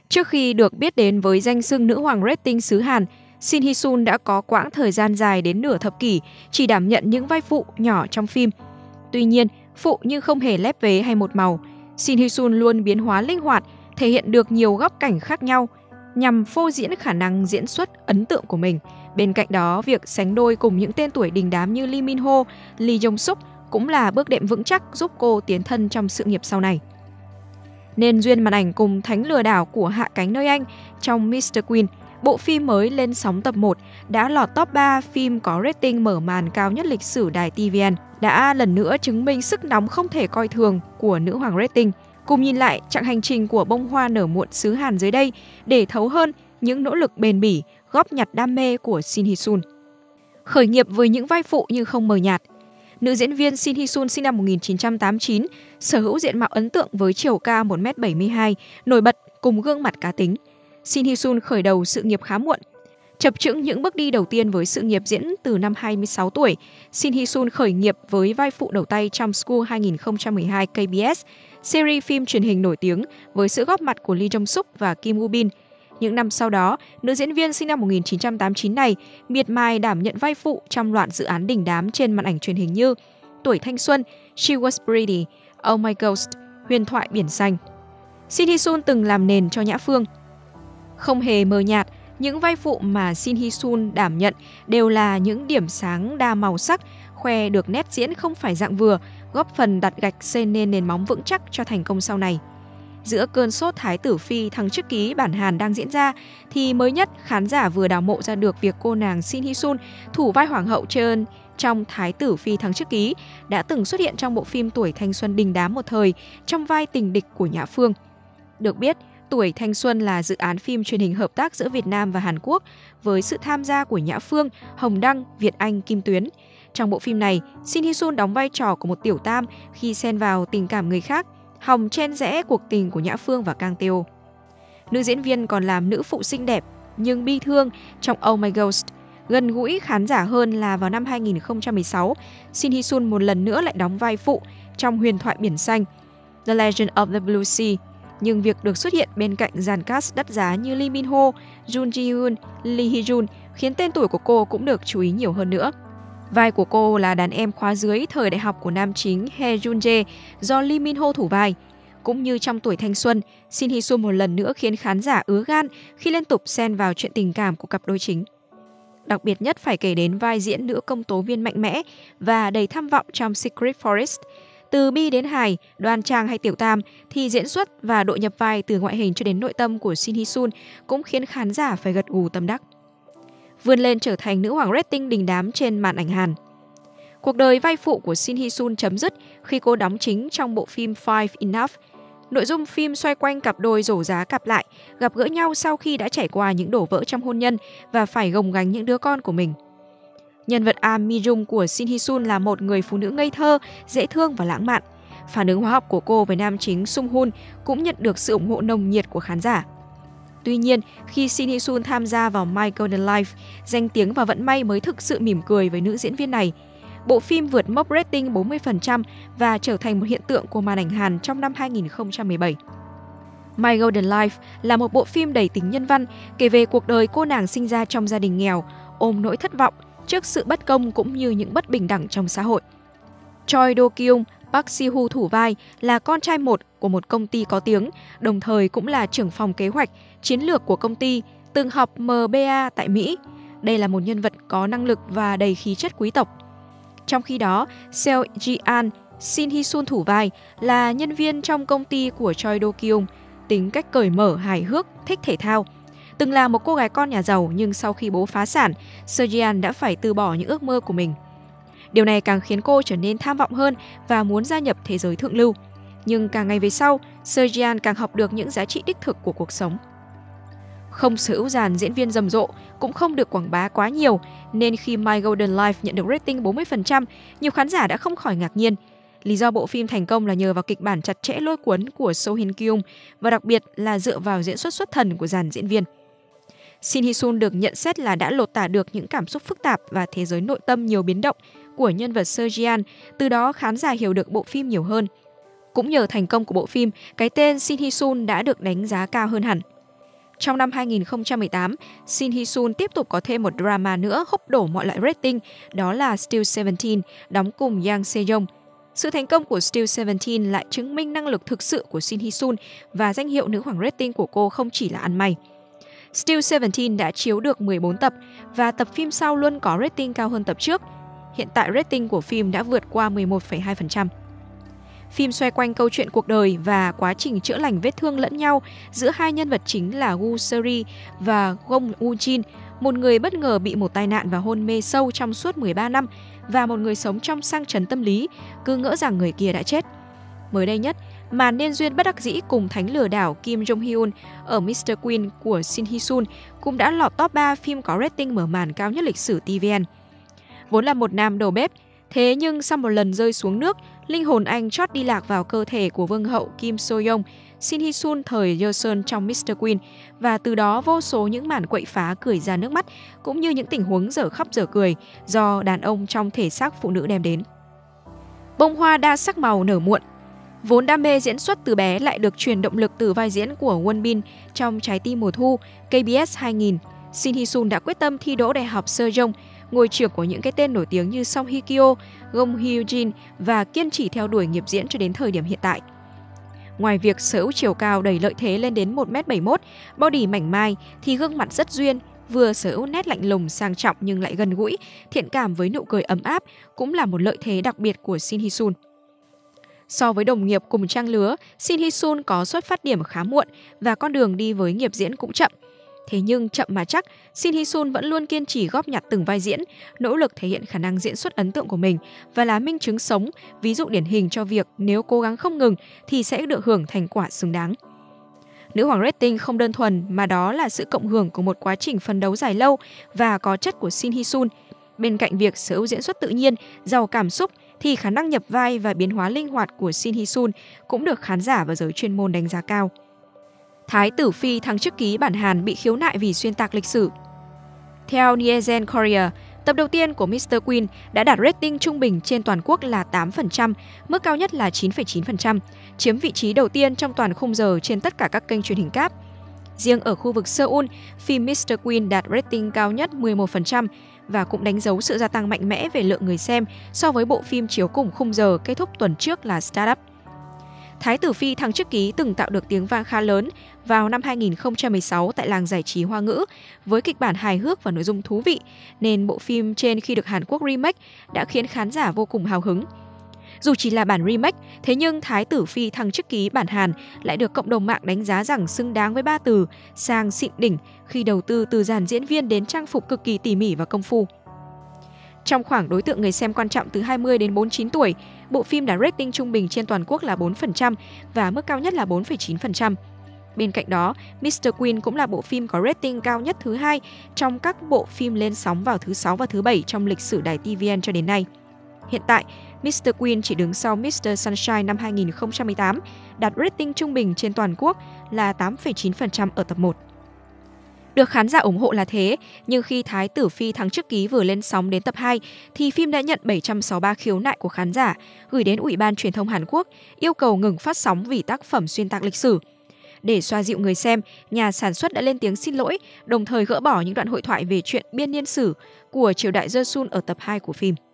Trước khi được biết đến với danh xưng nữ hoàng rating xứ Hàn, Shin Hye-sun đã có quãng thời gian dài đến nửa thập kỷ chỉ đảm nhận những vai phụ nhỏ trong phim. Tuy nhiên, phụ nhưng không hề lép vế hay một màu. Shin Hye-sun luôn biến hóa linh hoạt, thể hiện được nhiều góc cảnh khác nhau nhằm phô diễn khả năng diễn xuất ấn tượng của mình. Bên cạnh đó, việc sánh đôi cùng những tên tuổi đình đám như Lee Min-ho, Lee Jong-suk cũng là bước đệm vững chắc giúp cô tiến thân trong sự nghiệp sau này. Nên duyên màn ảnh cùng thánh lừa đảo của Hạ cánh nơi Anh trong Mr. Queen, bộ phim mới lên sóng tập 1 đã lọt top 3 phim có rating mở màn cao nhất lịch sử đài TVN, đã lần nữa chứng minh sức nóng không thể coi thường của nữ hoàng rating. Cùng nhìn lại chặng hành trình của bông hoa nở muộn xứ Hàn dưới đây để thấu hơn những nỗ lực bền bỉ, góp nhặt đam mê của Shin Hye-sun. Khởi nghiệp với những vai phụ nhưng không mờ nhạt. Nữ diễn viên Shin Hye-sun sinh năm 1989, sở hữu diện mạo ấn tượng với chiều cao 1m72, nổi bật cùng gương mặt cá tính. Shin Hye-sun khởi đầu sự nghiệp khá muộn. Chập chững những bước đi đầu tiên với sự nghiệp diễn từ năm 26 tuổi, Shin Hye-sun khởi nghiệp với vai phụ đầu tay trong School 2012 KBS, series phim truyền hình nổi tiếng với sự góp mặt của Lee Jong-suk và Kim Woo-bin. Những năm sau đó, nữ diễn viên sinh năm 1989 này miệt mài đảm nhận vai phụ trong loạt dự án đình đám trên màn ảnh truyền hình như Tuổi thanh xuân, She Was Pretty, Oh My Ghost, Huyền thoại biển xanh. Shin Hye-sun từng làm nền cho Nhã Phương. Không hề mờ nhạt, những vai phụ mà Shin Hye-sun đảm nhận đều là những điểm sáng đa màu sắc, khoe được nét diễn không phải dạng vừa, góp phần đặt gạch xây nên nền móng vững chắc cho thành công sau này. Giữa cơn sốt Thái tử Phi thăng chức ký bản Hàn đang diễn ra, thì mới nhất khán giả vừa đào mộ ra được việc cô nàng Shin Hye-sun, thủ vai Hoàng hậu Cheon trong Thái tử Phi thăng chức ký, đã từng xuất hiện trong bộ phim Tuổi thanh xuân đình đám một thời trong vai tình địch của Nhã Phương. Được biết, Tuổi thanh xuân là dự án phim truyền hình hợp tác giữa Việt Nam và Hàn Quốc với sự tham gia của Nhã Phương, Hồng Đăng, Việt Anh, Kim Tuyến. Trong bộ phim này, Shin Hye-sun đóng vai trò của một tiểu tam khi xen vào tình cảm người khác, hòng chen rẽ cuộc tình của Nhã Phương và Kang Tae-oh. Nữ diễn viên còn làm nữ phụ xinh đẹp nhưng bi thương trong Oh My Ghost. Gần gũi khán giả hơn là vào năm 2016, Shin Hye-sun một lần nữa lại đóng vai phụ trong Huyền thoại biển xanh, The Legend of the Blue Sea. Nhưng việc được xuất hiện bên cạnh dàn cast đắt giá như Lee Min-ho, Jun Ji-hyun, Lee Hee-jun khiến tên tuổi của cô cũng được chú ý nhiều hơn nữa. Vai của cô là đàn em khóa dưới thời đại học của nam chính Hye Jun-jae do Lee Min-ho thủ vai. Cũng như trong Tuổi thanh xuân, Shin Hye-sun một lần nữa khiến khán giả ứa gan khi liên tục xen vào chuyện tình cảm của cặp đôi chính. Đặc biệt nhất phải kể đến vai diễn nữ công tố viên mạnh mẽ và đầy tham vọng trong Secret Forest. Từ bi đến hài, đoan trang hay tiểu tam thì diễn xuất và độ nhập vai từ ngoại hình cho đến nội tâm của Shin Hye-sun cũng khiến khán giả phải gật gù tâm đắc. Vươn lên trở thành nữ hoàng rating đình đám trên màn ảnh Hàn. Cuộc đời vai phụ của Shin Hye-sun chấm dứt khi cô đóng chính trong bộ phim Five Enough. Nội dung phim xoay quanh cặp đôi rổ giá cặp lại, gặp gỡ nhau sau khi đã trải qua những đổ vỡ trong hôn nhân và phải gồng gánh những đứa con của mình. Nhân vật Ahn Mi-jung của Shin Hye-sun là một người phụ nữ ngây thơ, dễ thương và lãng mạn. Phản ứng hóa học của cô với nam chính Sung Hoon cũng nhận được sự ủng hộ nồng nhiệt của khán giả. Tuy nhiên, khi Shin Hye-sun tham gia vào My Golden Life, danh tiếng và vận may mới thực sự mỉm cười với nữ diễn viên này. Bộ phim vượt mốc rating 40% và trở thành một hiện tượng của màn ảnh Hàn trong năm 2017. My Golden Life là một bộ phim đầy tính nhân văn, kể về cuộc đời cô nàng sinh ra trong gia đình nghèo, ôm nỗi thất vọng trước sự bất công cũng như những bất bình đẳng trong xã hội. Choi Do-kyung, Park Si-woo thủ vai là con trai một của một công ty có tiếng, đồng thời cũng là trưởng phòng kế hoạch, chiến lược của công ty, từng học MBA tại Mỹ. Đây là một nhân vật có năng lực và đầy khí chất quý tộc. Trong khi đó, Seo Ji-an, Shin Hye-sun thủ vai là nhân viên trong công ty của Choi Do-kyung, tính cách cởi mở, hài hước, thích thể thao. Từng là một cô gái con nhà giàu nhưng sau khi bố phá sản, Seo Ji-an đã phải từ bỏ những ước mơ của mình. Điều này càng khiến cô trở nên tham vọng hơn và muốn gia nhập thế giới thượng lưu. Nhưng càng ngày về sau, Seo Ji-an càng học được những giá trị đích thực của cuộc sống. Không sở hữu dàn diễn viên rầm rộ, cũng không được quảng bá quá nhiều, nên khi My Golden Life nhận được rating 40%, nhiều khán giả đã không khỏi ngạc nhiên. Lý do bộ phim thành công là nhờ vào kịch bản chặt chẽ lôi cuốn của So Hyun Kyung và đặc biệt là dựa vào diễn xuất xuất thần của dàn diễn viên. Shin Hye-sun được nhận xét là đã lột tả được những cảm xúc phức tạp và thế giới nội tâm nhiều biến động của nhân vật Seo Ji-an, từ đó khán giả hiểu được bộ phim nhiều hơn. Cũng nhờ thành công của bộ phim, cái tên Shin Hye-sun đã được đánh giá cao hơn hẳn. Trong năm 2018, Shin Hee-sun tiếp tục có thêm một drama nữa húc đổ mọi loại rating, đó là Still 17, đóng cùng Yang Se-young. Sự thành công của Still 17 lại chứng minh năng lực thực sự của Shin Hee-sun và danh hiệu nữ hoàng rating của cô không chỉ là ăn may. Still 17 đã chiếu được 14 tập và tập phim sau luôn có rating cao hơn tập trước. Hiện tại rating của phim đã vượt qua 11,2%. Phim xoay quanh câu chuyện cuộc đời và quá trình chữa lành vết thương lẫn nhau giữa hai nhân vật chính là Woo Seri và Gong Woo-jin, một người bất ngờ bị một tai nạn và hôn mê sâu trong suốt 13 năm và một người sống trong sang chấn tâm lý, cứ ngỡ rằng người kia đã chết. Mới đây nhất, màn nên duyên bất đắc dĩ cùng thánh lừa đảo Kim Jong-hyun ở Mr. Queen của Shin Hee-sun cũng đã lọt top 3 phim có rating mở màn cao nhất lịch sử TVN. Vốn là một nam đầu bếp, thế nhưng sau một lần rơi xuống nước, linh hồn anh chót đi lạc vào cơ thể của vương hậu Kim So-young, Shin Hee-sun thời Yeoseon trong Mr. Queen, và từ đó vô số những màn quậy phá cười ra nước mắt, cũng như những tình huống dở khóc dở cười do đàn ông trong thể xác phụ nữ đem đến. Bông hoa đa sắc màu nở muộn. Vốn đam mê diễn xuất từ bé lại được truyền động lực từ vai diễn của Won Bin trong Trái tim mùa thu, KBS 2000. Shin Hee-sun đã quyết tâm thi đỗ Đại học Sejong, ngôi trường của những cái tên nổi tiếng như Song Hye Kyo, Gong Hyo-jin và kiên trì theo đuổi nghiệp diễn cho đến thời điểm hiện tại. Ngoài việc sở hữu chiều cao đầy lợi thế lên đến 1m71, body mảnh mai thì gương mặt rất duyên, vừa sở hữu nét lạnh lùng sang trọng nhưng lại gần gũi, thiện cảm với nụ cười ấm áp cũng là một lợi thế đặc biệt của Shin Hee-sun. So với đồng nghiệp cùng trang lứa, Shin Hee-sun có xuất phát điểm khá muộn và con đường đi với nghiệp diễn cũng chậm. Thế nhưng chậm mà chắc, Shin Hee-sun vẫn luôn kiên trì góp nhặt từng vai diễn, nỗ lực thể hiện khả năng diễn xuất ấn tượng của mình và là minh chứng sống, ví dụ điển hình cho việc nếu cố gắng không ngừng thì sẽ được hưởng thành quả xứng đáng. Nữ hoàng rating không đơn thuần mà đó là sự cộng hưởng của một quá trình phấn đấu dài lâu và có chất của Shin Hee-sun. Bên cạnh việc sở hữu diễn xuất tự nhiên, giàu cảm xúc thì khả năng nhập vai và biến hóa linh hoạt của Shin Hee-sun cũng được khán giả và giới chuyên môn đánh giá cao. Thái tử phi thăng chức ký bản Hàn bị khiếu nại vì xuyên tạc lịch sử. Theo Nielsen Korea, tập đầu tiên của Mr. Queen đã đạt rating trung bình trên toàn quốc là 8%, mức cao nhất là 9,9%, chiếm vị trí đầu tiên trong toàn khung giờ trên tất cả các kênh truyền hình cáp. Riêng ở khu vực Seoul, phim Mr. Queen đạt rating cao nhất 11% và cũng đánh dấu sự gia tăng mạnh mẽ về lượng người xem so với bộ phim chiếu cùng khung giờ kết thúc tuần trước là Startup. Thái tử phi thăng chức ký từng tạo được tiếng vang khá lớn vào năm 2016 tại làng giải trí Hoa ngữ với kịch bản hài hước và nội dung thú vị, nên bộ phim trên khi được Hàn Quốc remake đã khiến khán giả vô cùng hào hứng. Dù chỉ là bản remake, thế nhưng Thái tử phi thăng chức ký bản Hàn lại được cộng đồng mạng đánh giá rằng xứng đáng với 3 từ sang xịn đỉnh khi đầu tư từ dàn diễn viên đến trang phục cực kỳ tỉ mỉ và công phu. Trong khoảng đối tượng người xem quan trọng từ 20 đến 49 tuổi, bộ phim đã rating trung bình trên toàn quốc là 4% và mức cao nhất là 4,9%. Bên cạnh đó, Mr. Queen cũng là bộ phim có rating cao nhất thứ hai trong các bộ phim lên sóng vào thứ 6 và thứ 7 trong lịch sử đài TVN cho đến nay. Hiện tại, Mr. Queen chỉ đứng sau Mr. Sunshine năm 2018, đạt rating trung bình trên toàn quốc là 8,9% ở tập 1. Được khán giả ủng hộ là thế, nhưng khi Thái tử phi thăng chức ký vừa lên sóng đến tập 2 thì phim đã nhận 763 khiếu nại của khán giả, gửi đến Ủy ban Truyền thông Hàn Quốc yêu cầu ngừng phát sóng vì tác phẩm xuyên tạc lịch sử. Để xoa dịu người xem, nhà sản xuất đã lên tiếng xin lỗi, đồng thời gỡ bỏ những đoạn hội thoại về chuyện biên niên sử của triều đại Joseon ở tập 2 của phim.